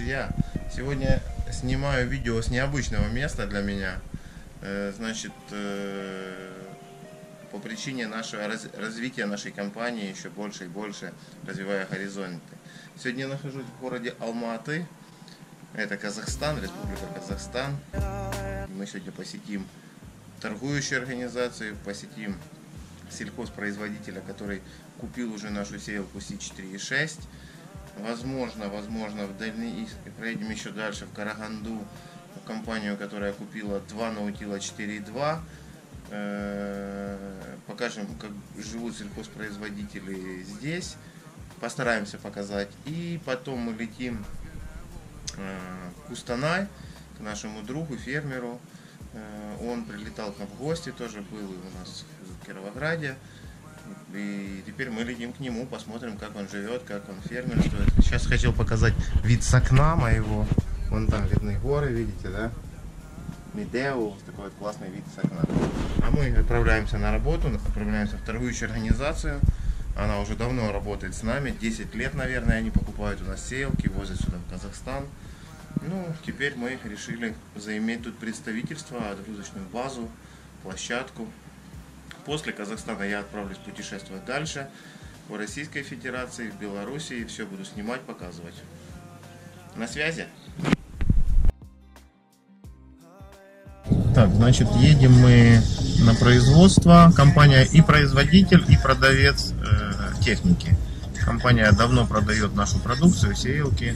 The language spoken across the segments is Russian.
друзья! Сегодня снимаю видео с необычного места для меня. Значит, по причине нашего развития нашей компании, еще больше и больше развивая горизонты. Сегодня я нахожусь в городе Алматы. Это Казахстан, Республика Казахстан. Мы сегодня посетим торгующую организацию, посетим сельхозпроизводителя, который купил уже нашу сеялку Си-4.6. Возможно, в дальнейшем проедем еще дальше в Караганду, в компанию, которая купила два наутила 4.2. Покажем, как живут сельхозпроизводители здесь. Постараемся показать. И потом мы летим в Кустанай к нашему другу, фермеру. Он прилетал к нам в гости, тоже был у нас в Кировограде. И теперь мы летим к нему, посмотрим, как он живет, как он фермерствует. Сейчас хотел показать вид с окна моего. Вон там видны горы, видите, да? Медеу, такой вот классный вид с окна. А мы отправляемся на работу, отправляемся в торгующую организацию. Она уже давно работает с нами, 10 лет, наверное, они покупают у нас сеялки, возят сюда в Казахстан. Ну, теперь мы решили заиметь тут представительство, отгрузочную базу, площадку. После Казахстана я отправлюсь путешествовать дальше, в Российской Федерации, в Белоруссии, все буду снимать, показывать. На связи? Так, значит, едем мы на производство. Компания и производитель, и продавец техники. Компания давно продает нашу продукцию, сеялки.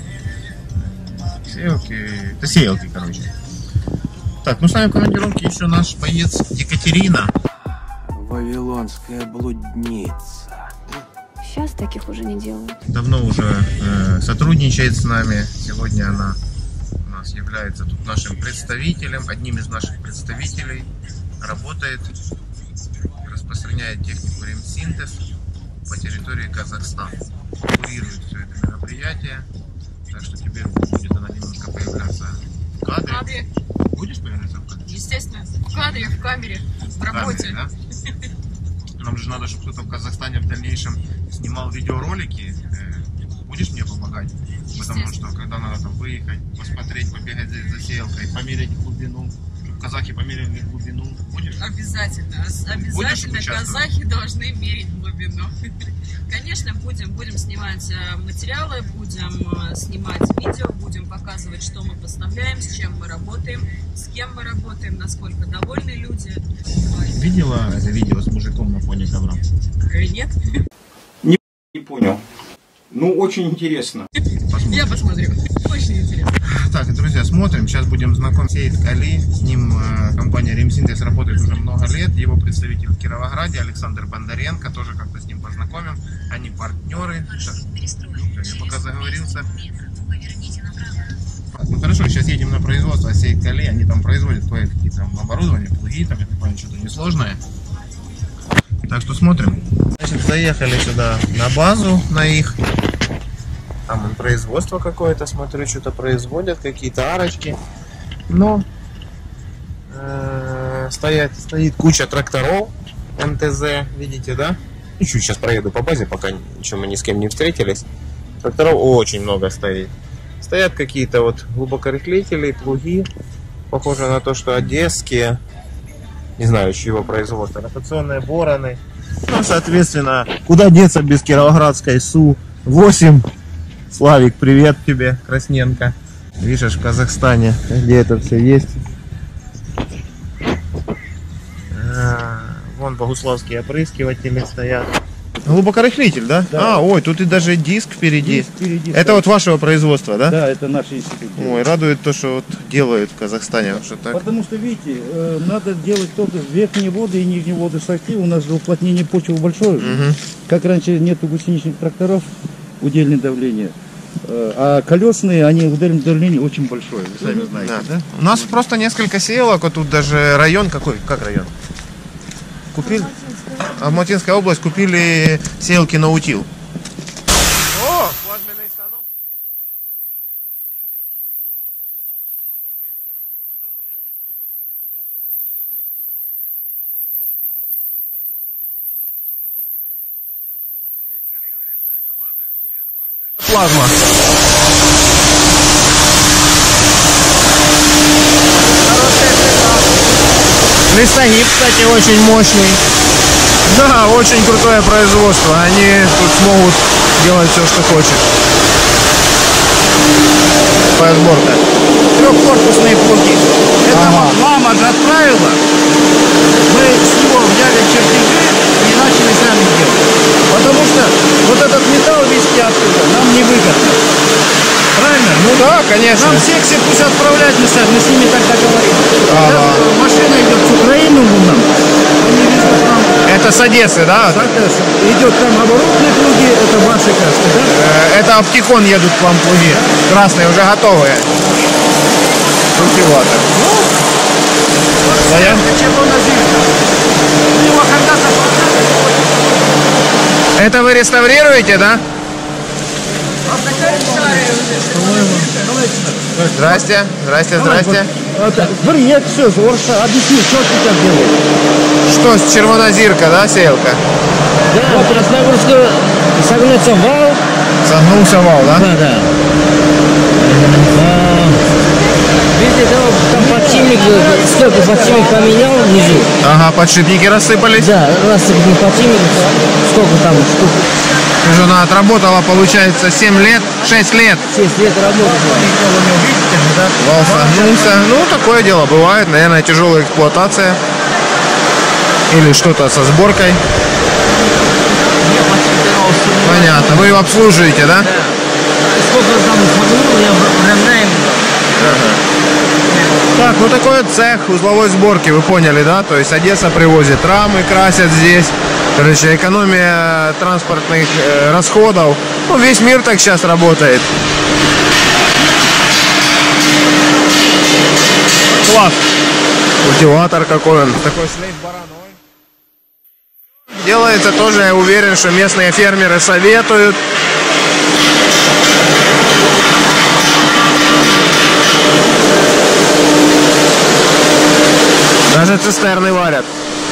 Это сеялки, короче. Так, ну с нами в командировке еще наш боец Екатерина. Вавилонская блудница. Сейчас таких уже не делают. Давно уже сотрудничает с нами. Сегодня она у нас является тут нашим представителем, одним из наших представителей. Работает, распространяет технику ремсинтез по территории Казахстана. Курирует все это мероприятие. Так что теперь будет она немножко появляться в кадре. Будешь появляться в кадре? Естественно, в кадре, в камере, в работе. В камере, да? Нам же надо, чтобы кто-то в Казахстане в дальнейшем снимал видеоролики. Будешь мне помогать? Потому что когда надо там выехать, посмотреть, побегать за сеялкой, померить глубину, чтобы казахи померили глубину. Будешь? Обязательно. Обязательно казахи должны мерить глубину. Конечно, будем снимать материалы, будем снимать видео, будем показывать, что мы поставляем, с чем мы работаем, с кем мы работаем, насколько довольны люди. Видела это видео с мужиком на фоне ковра? Нет? Не понял. Ну, очень интересно. Посмотрим. Я посмотрю. Очень интересно. Так, друзья, смотрим. Сейчас будем знакомиться. Сейд Али. С ним компания Ремсинтез работает уже много лет. Его представитель в Кировограде Александр Бондаренко. Тоже как-то с ним познакомим. Они партнеры. Я пока заговорился. Ну хорошо, сейчас едем на производство Сейд Али. Они там производят какие-то оборудования, плуги, там, я так понимаю, что-то несложное. Так что смотрим. Значит, заехали сюда на базу, на их. Там производство какое-то, смотрю, что-то производят, какие-то арочки. Но стоит куча тракторов МТЗ, видите, да? И чуть сейчас проеду по базе, пока еще мы ни с кем не встретились. Тракторов очень много стоит. Стоят какие-то вот глубокорыхлители, плуги. Похоже на то, что одесские. Не знаю, чьего производства. Ротационные бороны. Ну, соответственно, куда деться без кировоградской Су-8. Славик, привет тебе, Красненко. Видишь, в Казахстане, где это все есть. Вон богуславские опрыскиватели стоят. Глубокорыхлитель, да? Да. Ой, тут и даже диск впереди. Диск впереди это стоит. вот вашего производства, да? Да, это наш институт. Ой, радует то, что вот делают в Казахстане. Что так. Потому что, видите, надо делать только верхние воды и нижние воды сойти. У нас же уплотнение почвы большое. Угу. Как раньше нету гусеничных тракторов, удельное давление. А колесные, они удельное давление очень большое. Вы сами знаете, да? У нас просто несколько сеялок, вот тут даже район какой? Как район? Купили? Алматинская область, купили сеялки наутил. О, плазменный станок. Плазма. Листогиб, кстати, очень мощный. Да, очень крутое производство. Они тут смогут делать все, что хочет. Сборка. Трехкорпусные плуги. Это вот мама же отправила. Мы с него взяли чертежи и начали сами делать. Потому что вот этот металл везти оттуда нам невыгодно. Правильно? Ну да, конечно. Нам секции пусть отправляют, мы с ними так договорились. Машина идет с Украины нам. Они везут нам. Это с Одессы, да? Идет там оборотные плуги, это ваши краски, да? Это Оптикон едут к вам плуги. Красные, уже готовые. Культиватор. Стоят? Это вы реставрируете, да? Здрасте, здрасте, здрасте. Нет, все, объясни, что ты так делаешь? Что, с червонозирка, да, сеялка? Да, красногорская согнулся вал. Согнулся вал, да? Да, да. Видите, там подшипник, сколько подшипник поменял внизу. Ага, подшипники рассыпались. Да, рассыпник подшипник, сколько там штук. Жена отработала, получается, 7 лет, 6 лет. 6 лет работала. Вал согнулся. Ну, такое дело бывает. Наверное, тяжелая эксплуатация. Или что-то со сборкой. Понятно. Вы его обслуживаете, да? Да. Сколько там согнул, я равняем. Так, ну такой вот цех узловой сборки, вы поняли, да? То есть Одесса привозит рамы, красят здесь. Короче, экономия транспортных расходов. Ну, весь мир так сейчас работает. Класс. Культиватор какой он. Такой шлейф бараной. Делается тоже, я уверен, что местные фермеры советуют. Даже цистерны варят.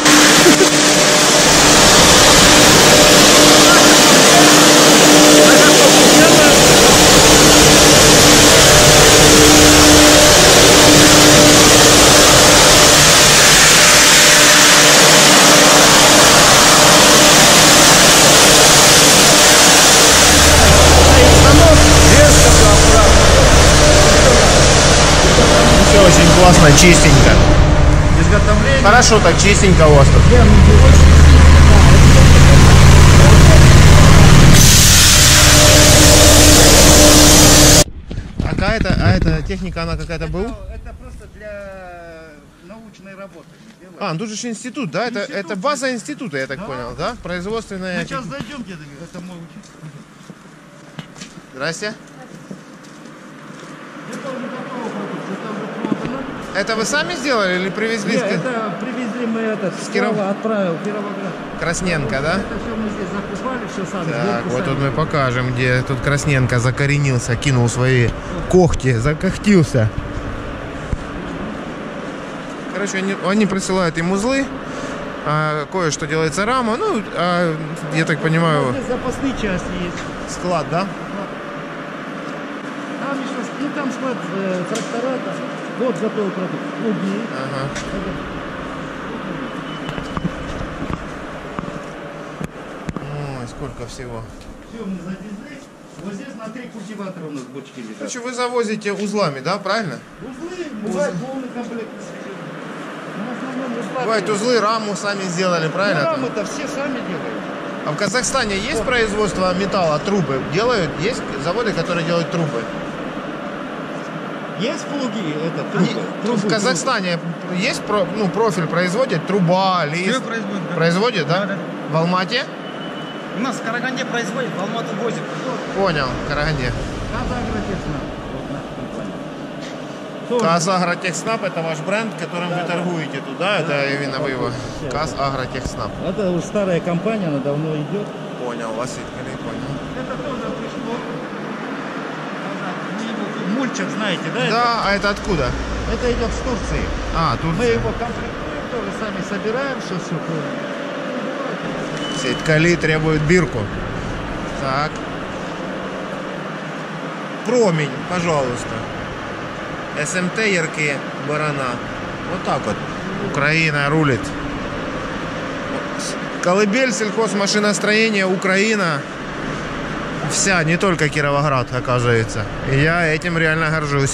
Все очень классно, чистенько. Хорошо, так чистенько у вас тут. А эта техника, она какая-то была? Это просто для научной работы. А, ну тут же институт, да? Это база института, я так понял, да? Производственная. Сейчас зайдем, это мой учитель. Здрасте. Это вы сами сделали или привезли? Нет, это привезли мы с Кирова, отправил в Кировоград. Красненко, да? Это все мы здесь закупали, все сами. Так, вот тут мы покажем, где тут Красненко закоренился, кинул свои когти, закохтился. Короче, они присылают им узлы, кое-что делается рама, ну, я так понимаю... Здесь запасные части есть. Склад, да? Там еще, ну там склад трактора, вот готовый продукт. Плуги. Ага. Ой, сколько всего. Все мы завезли. Вот здесь на 3 культиватора у нас бочки лежат. Короче, вы завозите узлами, да, правильно? Узлы, бывает полный комплект. Бывает узлы, раму сами сделали, правильно? Рамы-то все сами делают. А в Казахстане есть производство металла, трубы? Делают? Есть заводы, которые делают трубы? Есть плуги, это трубы. В Казахстане есть профиль производит? Труба, лист? Все производят. Да. Производит, да? Да. В Алмате? У нас в Караганде производят, в Алмату возят. Понял, в Караганде. Тоже. Казагротехснаб — это ваш бренд, которым вы торгуете тут, да? Это именно вы его. Казагротехснаб. Это уже старая компания, она давно идет. Понял, вас понял. Это тоже пришло. Мульчик, знаете, да? Да, а это откуда? Это идет с Турции. А, Мы Турция. его комплектуем, тоже сами собираем, что все. Все ткали требуют бирку. Так. Промень, пожалуйста. СМТ яркие барана. Вот так вот. Украина рулит. Колыбель сельхозмашиностроения Украина. Вся, не только Кировоград, оказывается. И я этим реально горжусь.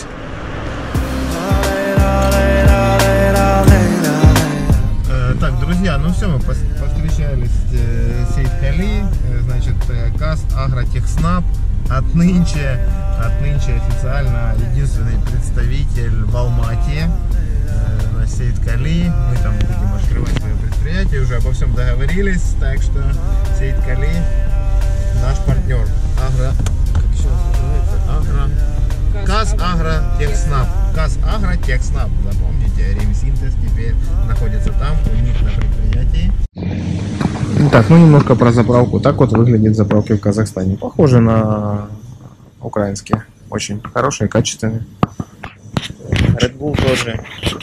Так, друзья, ну все, мы повстречались с Сейткали, значит, КАЗ Агротехснаб отнынче официально единственный представитель в Алмате на Сейткали. Мы там будем открывать свое предприятие, уже обо всем договорились, так что Сейткали наш партнер. Как еще называется? КАЗ Агротехснаб. КАЗ Агротехснаб. Запомните, Ремсинтез теперь находится там, у них на предприятии. Так, ну немножко про заправку. Так вот выглядят заправки в Казахстане. Похожи на украинские. Очень хорошие, качественные. Red Bull тоже.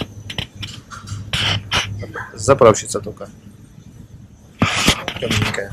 Заправщица только. Темненькая.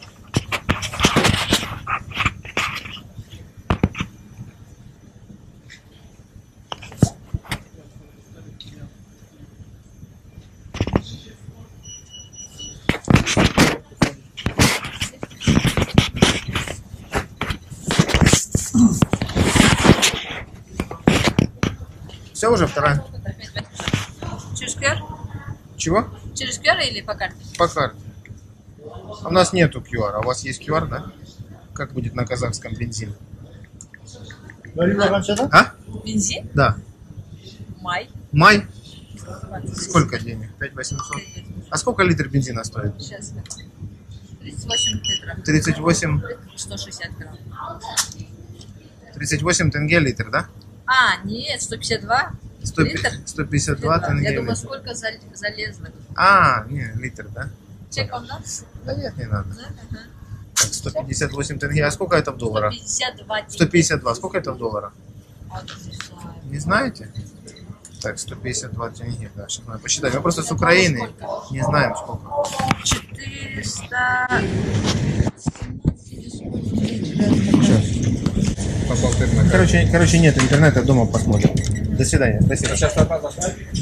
Все уже вторая? Через QR? Чего? Через QR или по карте? По карте. У нас нету QR, а у вас есть QR, да? Как будет на казахском бензин? А? Бензин? Да. Май. Май? Сколько денег? 5800. А сколько литр бензина стоит? Сейчас. 38 литров. 38. 160 грамм. 38 тенге литр, да? А, нет, 152 литр. 152 тенге. Я думаю, литр. сколько залезло. А, не, литр, да? Чек вам, да? Да нет, не надо. Да, ага. Так, 158 тенге. А сколько это в долларах? 152 тенге. 152. Сколько это в долларах? А, не знаю. Не знаете? Так, 152 тенге. Да, сейчас надо посчитать. Мы просто с Украины. Не знаем сколько. 400... Короче, нет интернета, дома посмотрим. До свидания. Спасибо.